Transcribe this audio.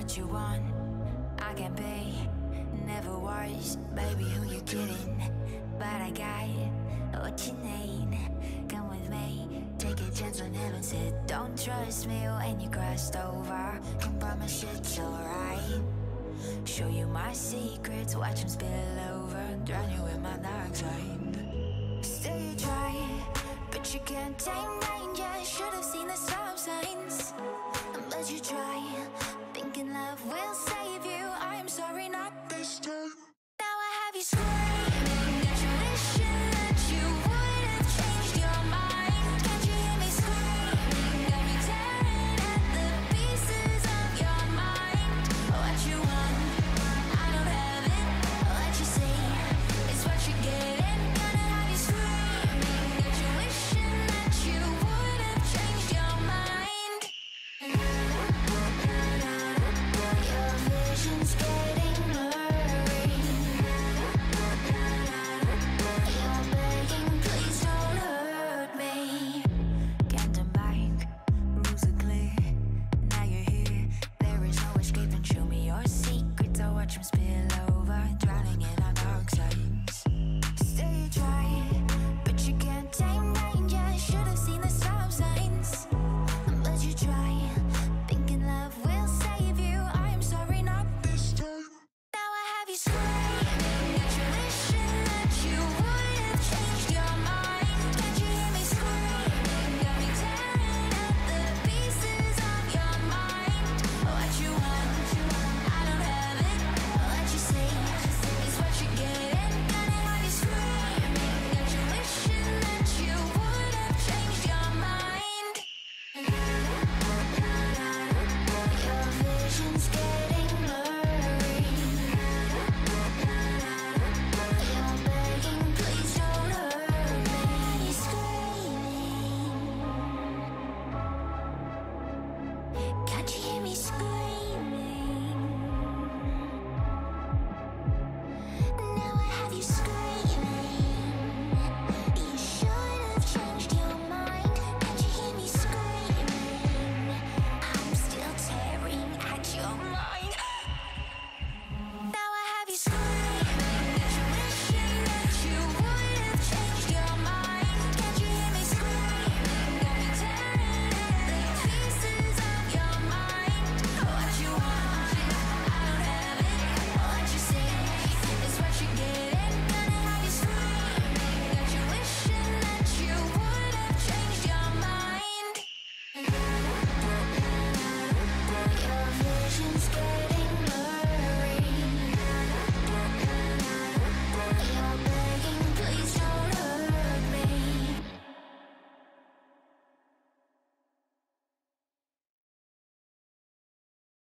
what you want, I can be. Never was, baby, who you kidding? But I got what you need. Come with me, take a chance on heaven said. Don't trust me when you crossed over. Can promise it's alright. Show you my secrets, watch them spill over. Drown you in my dark side. Still you try, but you can't tame danger. Should've seen the stop signs.